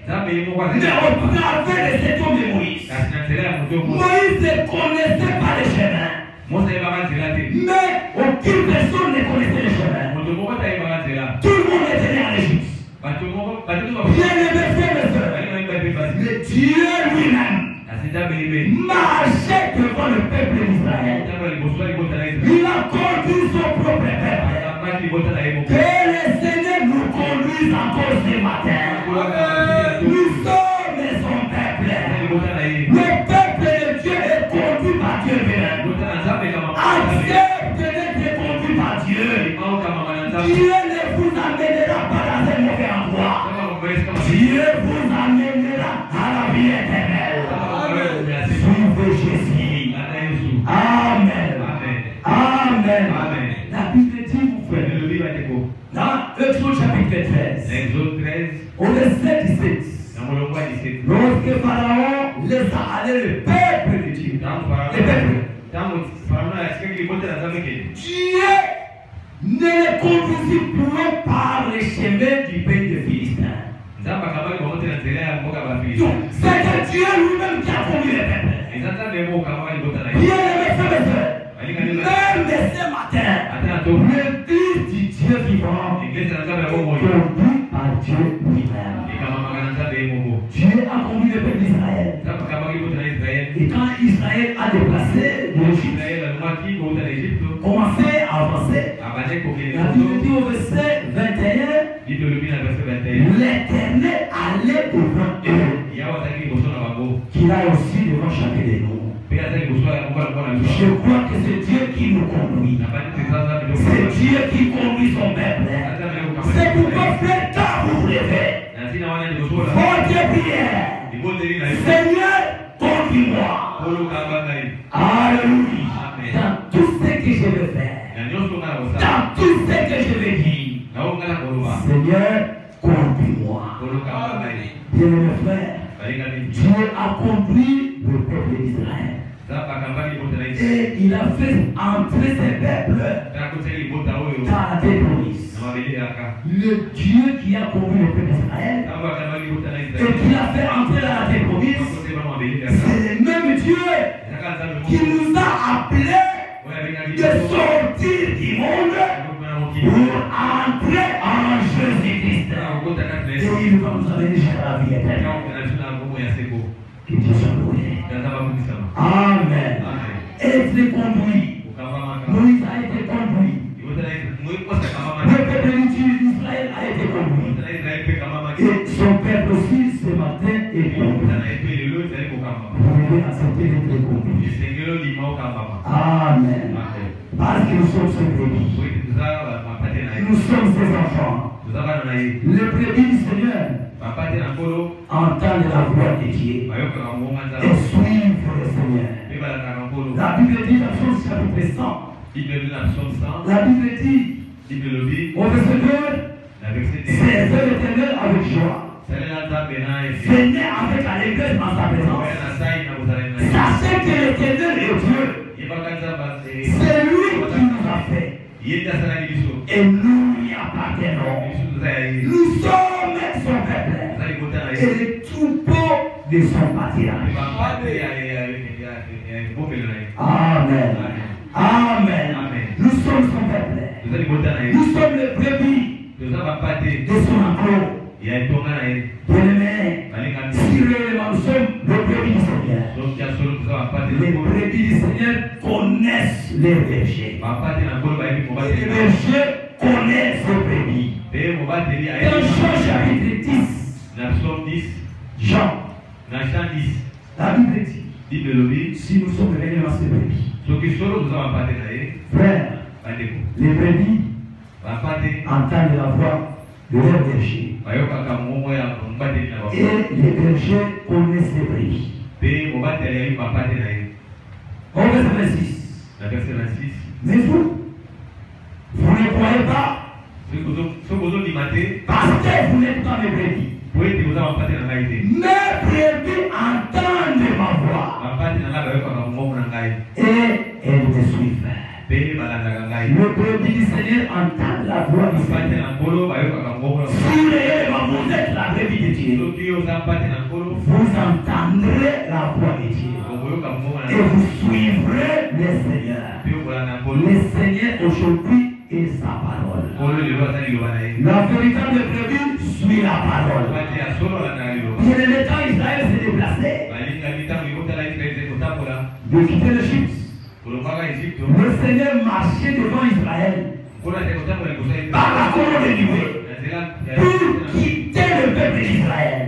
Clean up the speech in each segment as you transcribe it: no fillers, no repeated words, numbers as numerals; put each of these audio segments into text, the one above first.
Mais au travers de cet homme de Moïse, Moïse ne connaissait pas les chemins. Mais aucune personne ne connaissait les chemins. Tout le monde était né en Égypte. Bien aimé frères et sœurs, mais Dieu lui-même marchait devant le peuple d'Israël. Il a conduit son propre peuple. Que le Seigneur nous conduise encore ce matin. Nous sommes son peuple. Le peuple de Dieu est conduit par Dieu lui-même. Accepte d'être conduit par Dieu. Dieu ne vous amènera pas dans un mauvais endroit. Dieu vous amènera à la vie éternelle. Suivez Jésus. Amen. Amen. La Bible dit, vous frères, dans Exode chapitre 13, au verset 17, lorsque Pharaon laissa aller le peuple de Dieu, Dieu ne les conduisit plus par les chemins du pays de Philistin. C'est que Dieu lui-même qui a conduit les peuples. Bien aimé frères et sœurs, même ce matin, l'église du Dieu vivant est conduite par Dieu lui-même. Dieu a conduit le peuple d'Israël. Et quand Israël a déplacé de l'Égypte, commencé à avancer, la Bible dit au verset 21, l'Éternel allait devant eux, qu'il aille aussi devant chacun de nous. Je crois que c'est Dieu qui nous conduit. C'est Dieu qui conduit son peuple. C'est pourquoi, frère, quand vous vous levez, votre prière, Seigneur, conduis-moi. Alléluia. Dans tout ce que je veux faire, dans tout ce que je veux dire, Seigneur, conduis-moi. Bien mes frères, Dieu a conduit le peuple d'Israël. Et il a fait entrer ses peuples dans la terre promise. Le Dieu qui a conduit le peuple d'Israël et qui a fait entrer dans la terre promise, c'est le même Dieu qui nous a appelés de sortir du monde pour entrer en Jésus-Christ. Et il va nous amener jusqu'à la vie éternelle. Que Dieu soit loué. Amen. Être conduit. Moïse a été conduit. Le peuple d'Israël a été conduit. Et son peuple aussi ce matin est conduit. Vous devez accepter d'être conduit. Amen. Parce que nous sommes ses brebis. Nous sommes ses enfants. Le brebis du Seigneur entendent la voix de Dieu et suivent le Seigneur. La Bible dit dans Psaume chapitre 100. La Bible dit au verset 2, servez l'Éternel avec joie. Venez avec allégresse dans sa présence. Sachez que l'Éternel est Dieu. C'est lui qui nous a fait. Et nous lui appartenons. Nous sommes son peuple. Et les troupeaux de son pâturage. Amen. Amen. Nous sommes son peuple. Nous sommes les brebis de son enclos. Bien-aimés, si réellement nous sommes les brebis du Seigneur, les brebis du Seigneur connaissent les bergers. Et les bergers connaissent les brebis. Dans Jean chapitre 10, Jean, la Bible dit, si nous sommes réunis dans ces brebis, frère, les brebis entendent la voix de leur berger. Et les bergers connaissent les brebis. Au verset 26. Mais vous ne croyez pas parce que vous n'êtes pas mes brebis. Mes brebis entendent ma voix et elles me suivent. Le brebis du Seigneur entend la voix du Seigneur. Si réellement vous êtes la brebis de Dieu, Dieu, vous entendrez la voix de Dieu et vous suivrez le Seigneur. Le Seigneur aujourd'hui est sa parole. La véritable brebis suit la parole. Bien le temps Israël s'est déplacé de quitter l'Égypte. Le Seigneur marchait devant Israël par la colonne de Dieu pour quitter le peuple d'Israël.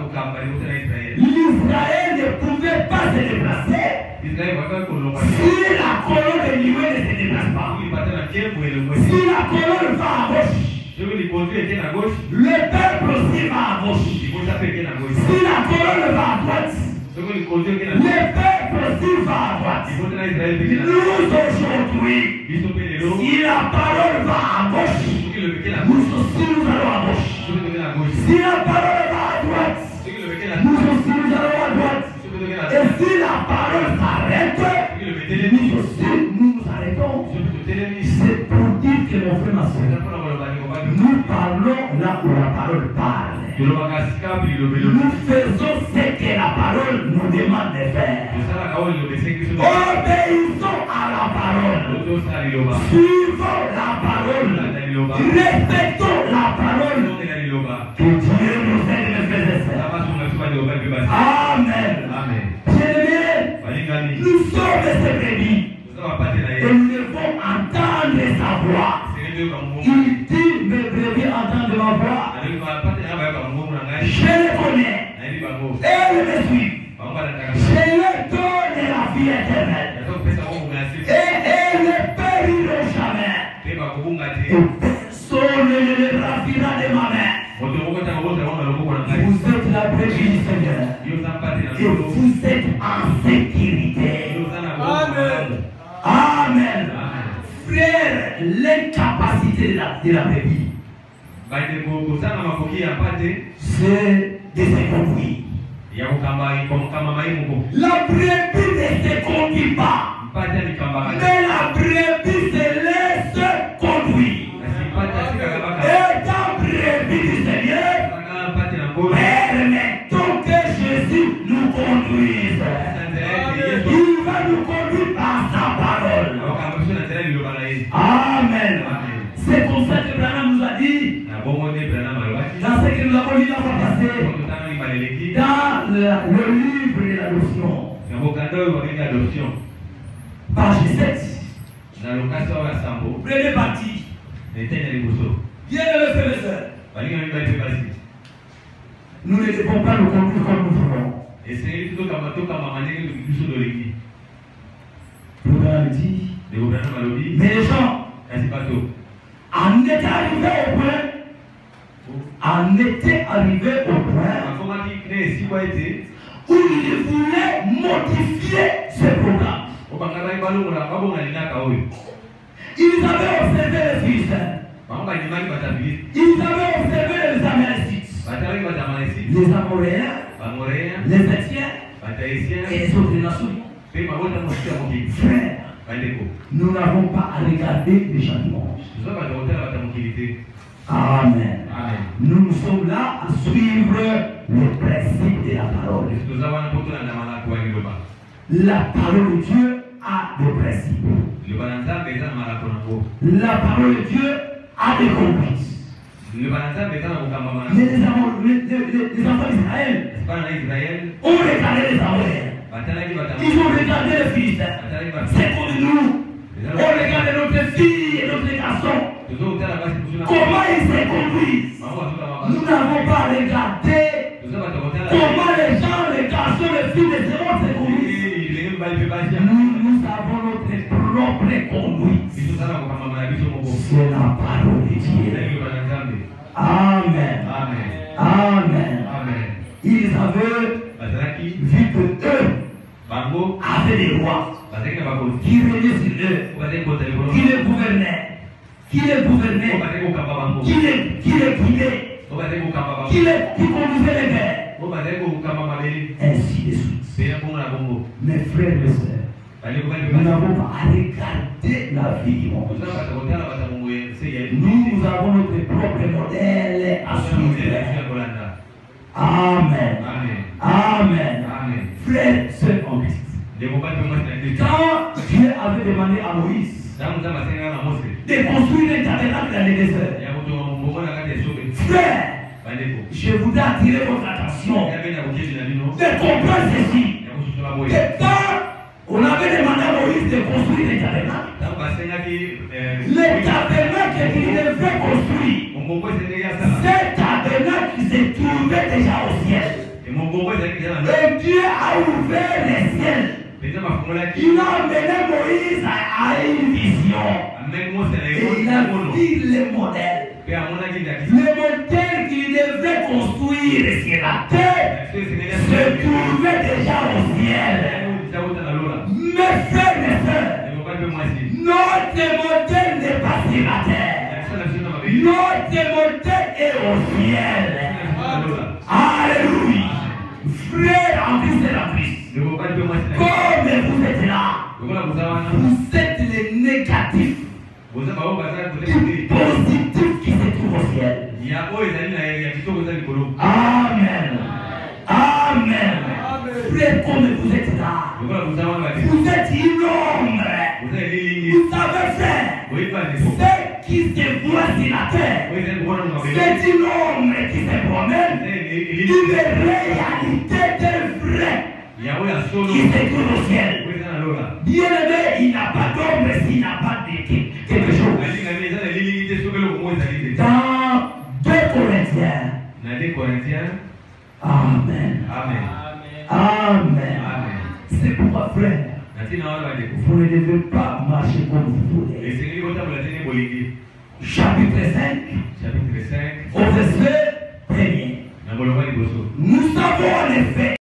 L'Israël ne pouvait pas se déplacer si la colonne de Dieu ne se déplace pas. Si la colonne va à gauche, le peuple aussi va à gauche. Si la colonne va à droite, le peuple aussi va à droite. Nous aujourd'hui, si la parole va à gauche, nous aussi nous allons à gauche. Si la parole va à droite, nous aussi nous allons à droite. Et si la parole s'arrête, nous aussi nous nous arrêtons. C'est pour dire que mon frère, ma soeur, nous parlons là où la parole parle. Nous faisons ce que la parole nous demande de faire. Obéissons à la parole. Suivons la parole. Respectons la parole. Que Dieu nous aide, mes frères et sœurs. Amen. Bien-aimés, nous sommes ses brebis. Et nous devons entendre sa voix. Il dit, mes brebis entendent ma voix. Je les connais. Elles me suivent. Je leur donne la vie éternelle. Et elles ne périront jamais. Et personne ne les ravira de ma main. Vous êtes la brebis du Seigneur. Et vous êtes en sécurité. Amen. Frère, l'incapacité de la brebis, c'est de se conduire. La brebis ne se conduit pas, mais la brebis se laisse conduire. Et ta brebis du Seigneur, permettons que Jésus nous conduise. Il va nous conduire par sa parole. Amen. C'est comme ça que Branham nous a dit, dans ce que nous avons lu la fois passée, dans le livre de l'adoption, page 7, première partie. Bien le frère et sœur, nous ne devons pas nous conduire comme nous voulons. Branham dit, mais les gens en étaient arrivés au point où ils voulaient modifier ce programme. Ils avaient observé les Philistins. Ils avaient observé les Amalécites, les Amoréens, les Étiens et les autres nations. Frère, nous n'avons pas à regarder les changements. Amen. Nous sommes là à suivre les principes de la parole. La parole de Dieu a des principes. La parole de Dieu a des conduites. Les enfants d'Israël ont regardé les Amoréens. Ils ont regardé les Philistins. C'est pour nous. On regarde notre fille et notre garçon. Comment ils se conduisent. Nous n'avons pas regardé comment les gens, les garçons, les filles, les héros se conduisent. Nous avons notre propre conduite. C'est la parole de Dieu. Amen. Amen. Ils avaient vu que eux avaient des rois qui régnaient sur eux, qui les gouvernaient, qui les guidaient, qui conduisaient les guerres, ainsi de suite. Mes frères et sœurs, nous n'avons pas à regarder la vie du monde. Nous avons notre propre modèle à suivre. Amen. Amen. Frères, sœurs en Christ. Quand Dieu avait demandé à Moïse de construire un tabernacle dans le désert, frère, je voudrais attirer votre attention de comprendre ceci. Que quand on avait demandé à Moïse de construire un tabernacle, le tabernacle qu'il devait construire, ce tabernacle se trouvait déjà au ciel. Et Dieu a ouvert les ciels. Il a amené Moïse à une vision. Et il a dit le modèle. Le modèle qu'il devrait construire sur la terre se trouvait déjà au ciel. Mes frères, mes sœurs, notre modèle n'est pas sur la terre. Notre modèle est au ciel. Alléluia. Frères en Christ et en Christ. Comme vous êtes là, vous êtes les négatifs, les positifs qui se trouvent au ciel. Amen. Amen. Frère, comme vous êtes là, vous êtes une ombre. Vous savez, frère, ce qui se voit sur la terre, c'est une ombre qui se promène, une réalité de vrai qui se trouve au ciel. Bien aimé, il n'a pas d'ombre s'il n'a pas de quelque chose. Dans 2 Corinthiens. Amen. Amen. C'est pourquoi, frère, vous ne devez pas marcher comme vous voulez. Chapitre 5, au verset 1er. Nous savons